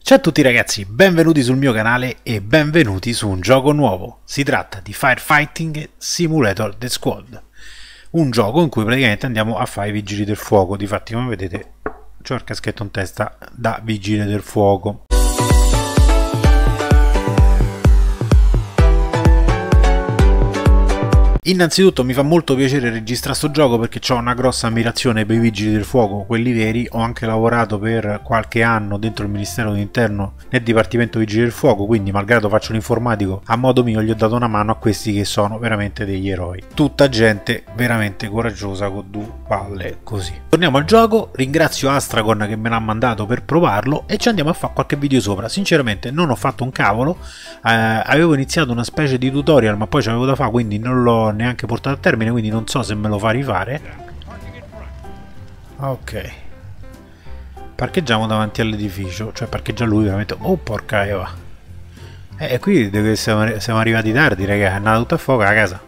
Ciao a tutti ragazzi, benvenuti sul mio canale e benvenuti su un gioco nuovo. Si tratta di Firefighting Simulator The Squad, un gioco in cui praticamente andiamo a fare i vigili del fuoco. Difatti, come vedete, c'ho il caschetto in testa da vigile del fuoco. Innanzitutto mi fa molto piacere registrare sto gioco perché ho una grossa ammirazione per i vigili del fuoco, quelli veri. Ho anche lavorato per qualche anno dentro il Ministero dell'Interno nel Dipartimento Vigili del Fuoco, quindi malgrado faccio l'informatico, a modo mio gli ho dato una mano a questi che sono veramente degli eroi. Tutta gente veramente coraggiosa con due palle così. Torniamo al gioco, ringrazio Astragon che me l'ha mandato per provarlo e ci andiamo a fare qualche video sopra. Sinceramente non ho fatto un cavolo, avevo iniziato una specie di tutorial ma poi c'avevo da fare, quindi non l'ho neanche portato a termine, quindi non so se me lo fa rifare. Ok, parcheggiamo davanti all'edificio, cioè parcheggia lui veramente. Oh porca Eva, e qui siamo arrivati tardi raga, è andata tutta a fuoco la casa.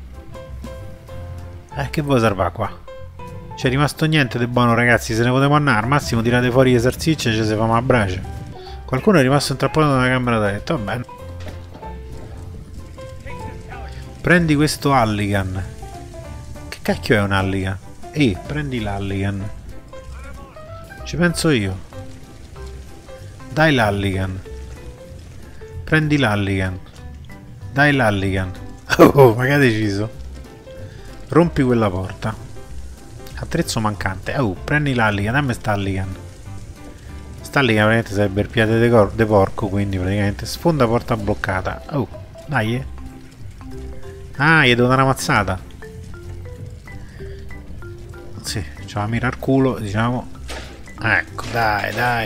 Che vuoi salvare qua? C'è rimasto niente di buono ragazzi, se ne potevo andare, al massimo tirate fuori le salsicce e ci si fa una brace. Qualcuno è rimasto intrappolato nella camera da letto, va bene. Prendi questo Halligan. Che cacchio è un Halligan? Prendi l'Halligan. Ci penso io. Dai l'Halligan. Prendi l'Halligan. Dai l'Halligan. Oh, ma che ha deciso? Rompi quella porta. Attrezzo mancante. Prendi l'Halligan. Dammi sta Halligan. Sta Halligan praticamente sarebbe il piede de porco, quindi praticamente sfonda porta bloccata. Dai. Gli devo dare una mazzata. Sì, c'ho la mira al culo, diciamo. Ecco, dai.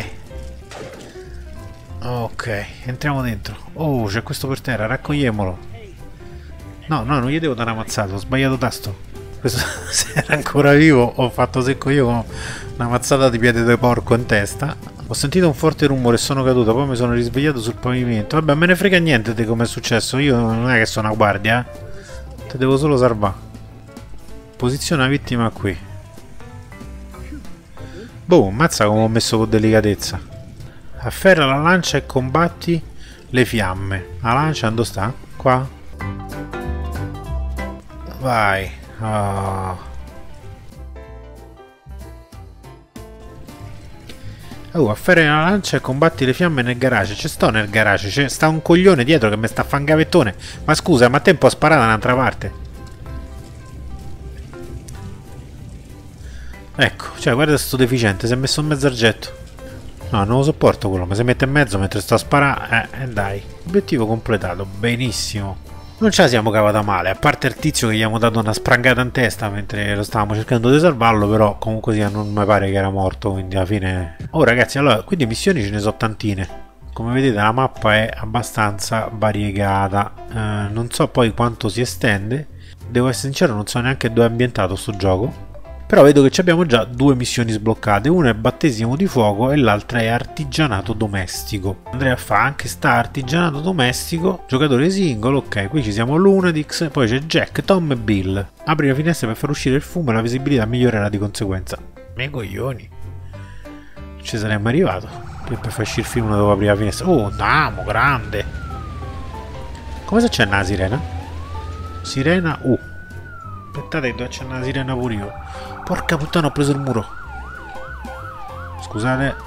Ok, entriamo dentro. Oh, c'è questo per terra, raccogliemolo. No, non gli devo dare una mazzata, ho sbagliato tasto. Questo, se era ancora vivo, ho fatto secco io con una mazzata di piede di porco in testa. Ho sentito un forte rumore e sono caduto, poi mi sono risvegliato sul pavimento. Vabbè, me ne frega niente di come è successo, io non è che sono una guardia, Te devo solo salvare. Posiziona la vittima qui. Boh, ammazza come ho messo con delicatezza. Afferra la lancia e combatti le fiamme. La lancia dove sta? Qua? Vai. Afferra la lancia e combatti le fiamme nel garage. Ci sto nel garage, c'è sta un coglione dietro che mi sta a fare un gavettone. Ma scusa, ma te un po' sparata da un'altra parte. Ecco, cioè guarda sto deficiente, si è messo in mezzo al getto. No, non lo sopporto quello, ma si mette in mezzo mentre sto a sparare. Dai, obiettivo completato, benissimo. Non ce la siamo cavata male, a parte il tizio che gli abbiamo dato una sprangata in testa mentre lo stavamo cercando di salvarlo, però comunque sia non mi pare che era morto, quindi alla fine... Oh ragazzi, allora, quindi missioni ce ne sono tantine. Come vedete la mappa è abbastanza variegata, non so poi quanto si estende, devo essere sincero, non so neanche dove è ambientato sto gioco. Però vedo che abbiamo già due missioni sbloccate, una è battesimo di fuoco e l'altra è artigianato domestico. Andrei a fare anche sta artigianato domestico, giocatore singolo, ok, qui ci siamo Lunadix, poi c'è Jack, Tom e Bill. Apri la finestra per far uscire il fumo e la visibilità migliorerà di conseguenza. Me coglioni. Non ci saremmo arrivato, per far uscire il film dopo aprire la finestra. Oh, damo, grande. Come se c'è una sirena? Sirena, aspettate, dove c'è una sirena pure io. Porca puttana, ho preso il muro. Scusate.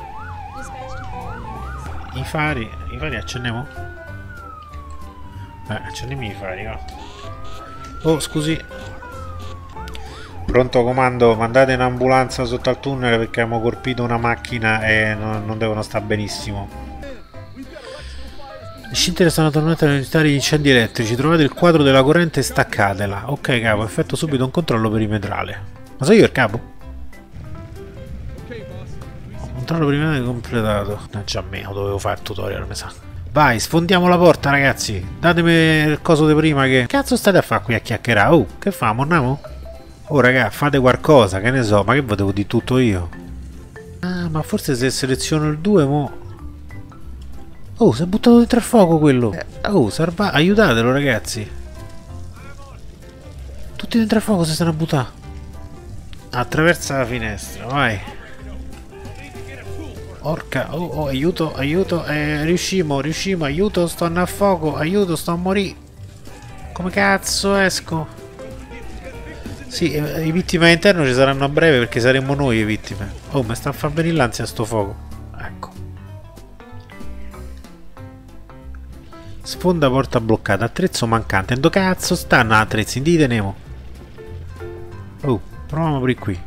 I fari accendiamo? Accendiamo i fari, va. Oh, scusi. Pronto comando, mandate un'ambulanza sotto al tunnel perché abbiamo colpito una macchina e non devono stare benissimo. Le scintille stanno tornate a evitare gli incendi elettrici. Trovate il quadro della corrente e staccatela. Ok capo, effetto subito un controllo perimetrale. Ma sono io il capo? Controllo perimetrale completato. Già me, lo dovevo fare il tutorial, mi sa. Vai, sfondiamo la porta ragazzi. Datemi il coso di prima che... Cazzo state a fare qui a chiacchierare? Che fa, morniamo? Raga, fate qualcosa, che ne so. Ma che ve devo di tutto io? Ma forse se seleziono il 2 mo... si è buttato dentro il fuoco quello. Aiutatelo ragazzi. Tutti dentro il fuoco si stanno a buttare. Attraversa la finestra, vai. Orca, oh, aiuto, aiuto, riuscimo, aiuto, sto a fuoco, aiuto, sto a morire. Come cazzo esco? Sì, i vittime all'interno ci saranno a breve perché saremo noi le vittime. Oh, mi sta a far venire l'ansia sto fuoco. Ecco. Sfonda porta bloccata, attrezzo mancante. Dove cazzo stanno attrezzi? Dite Nemo. Oh, proviamo a aprire qui.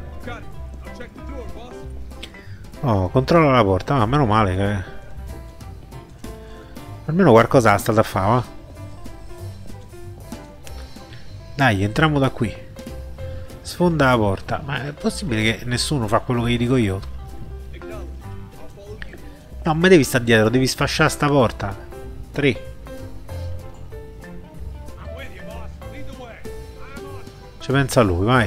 Oh, controlla la porta. Ah, meno male che... almeno qualcosa sta da fare, va? Dai, entriamo da qui. Sfonda la porta. Ma è possibile che nessuno fa quello che gli dico io? No, ma devi stare dietro, devi sfasciare sta porta. 3. Ci pensa lui, vai.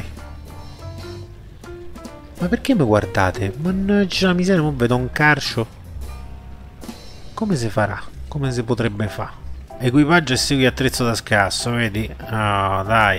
Ma perché mi guardate? Mannaggia la miseria, non vedo un carcio. Come si farà? Come si potrebbe fare? Equipaggio e segui attrezzo da scasso, vedi? Ah, dai.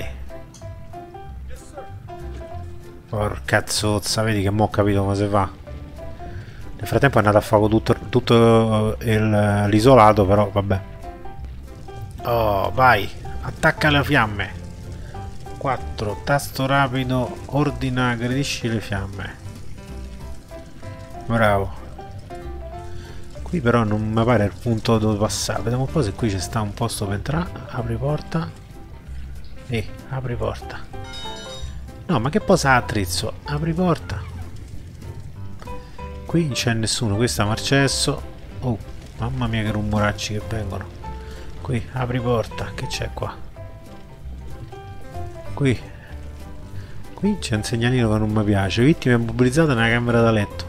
Porca zozza, vedi che mo' ho capito come si fa. Nel frattempo è andato a fare tutto l'isolato, però vabbè. Oh, vai. Attacca le fiamme. 4. Tasto rapido. Ordina, aggredisci le fiamme. Bravo. Qui però non mi pare il punto dove passare. Vediamo un po' se qui ci sta un posto per entrare. Apri porta. Apri porta. No, ma che posa attrezzo? Apri porta. Qui non c'è nessuno, questo è Marcesso. Oh, mamma mia che rumoracci che vengono. Qui, apri porta, che c'è qua? Qui c'è un segnalino che non mi piace. Vittima immobilizzata nella camera da letto.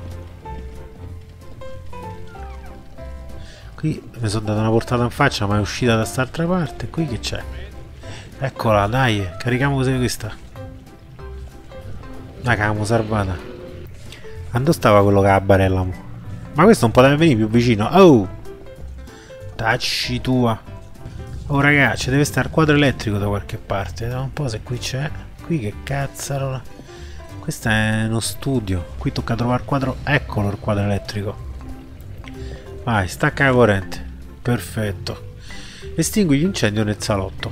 Qui mi sono dato una portata in faccia, ma è uscita da quest'altra parte. Qui che c'è? Eccola, dai, carichiamo così questa. Dai, che l'abbiamo salvata. Quando stava quello che ha la barella? Ma questo non poteva venire più vicino. Oh! Tacci tua. Oh ragazzi, deve stare il quadro elettrico da qualche parte. Vediamo un po' se qui c'è. Qui che cazzarola. Questo è uno studio. Qui tocca trovare il quadro. Eccolo il quadro elettrico. Vai, stacca la corrente. Perfetto. Estingui l'incendio nel salotto.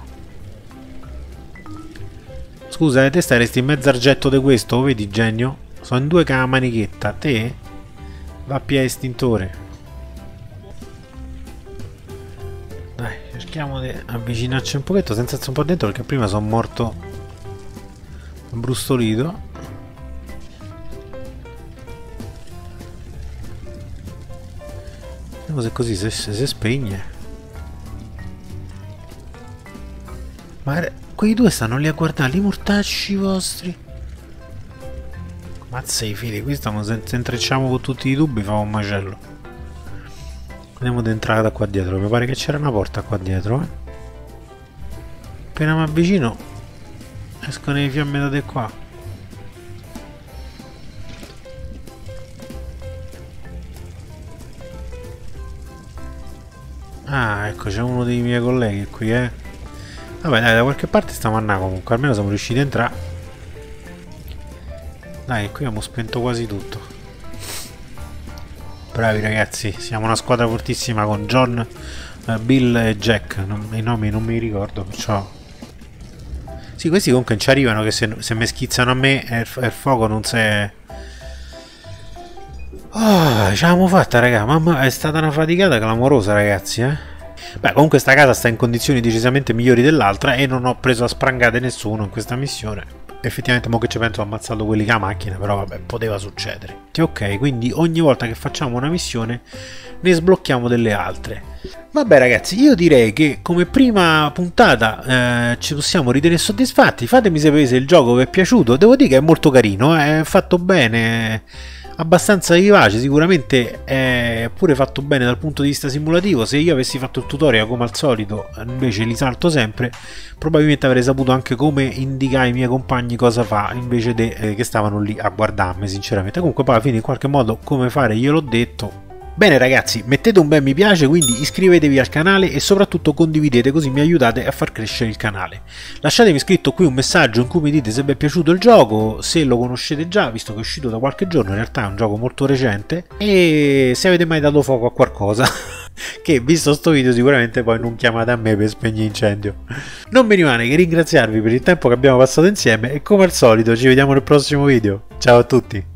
Scusa, te staresti in mezzo argetto di questo, vedi genio? Sono in 2 con la manichetta. Te va a piede estintore. Dai, cerchiamo di avvicinarci un pochetto senza essere un po' dentro perché prima sono morto brustolito. Vediamo se così si spegne. Ma quei due stanno lì a guardare i mortacci vostri. Mazza i fili, qui stiamo, se intrecciamo con tutti i tubi fa un macello. Andiamo ad entrare da qua dietro, mi pare che c'era una porta qua dietro, Appena mi avvicino escono le fiamme da te qua. Ah, ecco, c'è uno dei miei colleghi qui, Vabbè, dai, da qualche parte stiamo a andare comunque, almeno siamo riusciti a entrare. Dai, qui abbiamo spento quasi tutto. Bravi ragazzi, siamo una squadra fortissima con John, Bill e Jack. I nomi non mi ricordo, perciò... Sì, questi comunque ci arrivano che se mi schizzano a me il fuoco non si... Oh, ce l'abbiamo fatta, raga. Mamma, è stata una faticata clamorosa, ragazzi, Beh, comunque sta casa sta in condizioni decisamente migliori dell'altra e non ho preso a sprangate nessuno in questa missione. Effettivamente, mo che ci penso, ho ammazzato quelli che la macchina, però vabbè, poteva succedere. Ok, quindi ogni volta che facciamo una missione ne sblocchiamo delle altre. Vabbè ragazzi, io direi che come prima puntata ci possiamo ritenere soddisfatti. Fatemi sapere se il gioco vi è piaciuto. Devo dire che è molto carino, è fatto bene, abbastanza vivace, sicuramente è pure fatto bene dal punto di vista simulativo. Se io avessi fatto il tutorial come al solito, invece li salto sempre, probabilmente avrei saputo anche come indicare ai miei compagni cosa fa, invece che stavano lì a guardarmi sinceramente. Comunque poi alla fine in qualche modo come fare gliel'ho detto, Bene ragazzi, mettete un bel mi piace, quindi iscrivetevi al canale e soprattutto condividete, così mi aiutate a far crescere il canale. Lasciatemi scritto qui un messaggio in cui mi dite se vi è piaciuto il gioco, se lo conoscete già, visto che è uscito da qualche giorno, in realtà è un gioco molto recente, e se avete mai dato fuoco a qualcosa. Che visto sto video sicuramente poi non chiamate a me per spegnere incendio. Non mi rimane che ringraziarvi per il tempo che abbiamo passato insieme e come al solito ci vediamo nel prossimo video. Ciao a tutti!